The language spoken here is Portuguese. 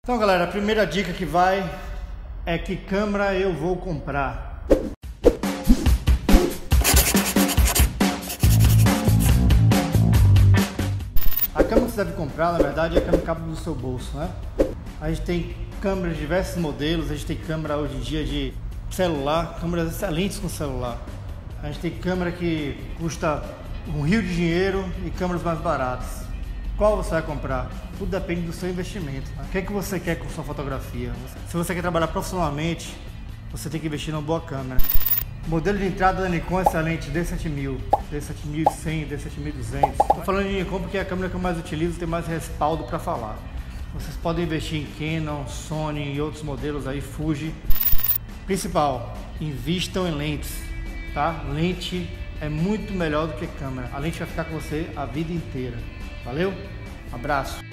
Então galera, a primeira dica que vai é que câmera eu vou comprar. A câmera que você deve comprar, na verdade, é a câmera que cabe no seu bolso, né? A gente tem câmeras de diversos modelos, a gente tem câmera hoje em dia de celular, câmeras excelentes com celular. A gente tem câmera que custa um rio de dinheiro e câmeras mais baratas. Qual você vai comprar? Tudo depende do seu investimento. Né? O que é que você quer com sua fotografia? Se você quer trabalhar profissionalmente, você tem que investir numa boa câmera. O modelo de entrada da Nikon é excelente, D7000, D7100, D7200. Estou falando de Nikon porque é a câmera que eu mais utilizo e tem mais respaldo para falar. Vocês podem investir em Canon, Sony e outros modelos aí, Fuji. Principal, invistam em lentes, tá? Lente é muito melhor do que câmera. A lente vai ficar com você a vida inteira. Valeu? Abraço!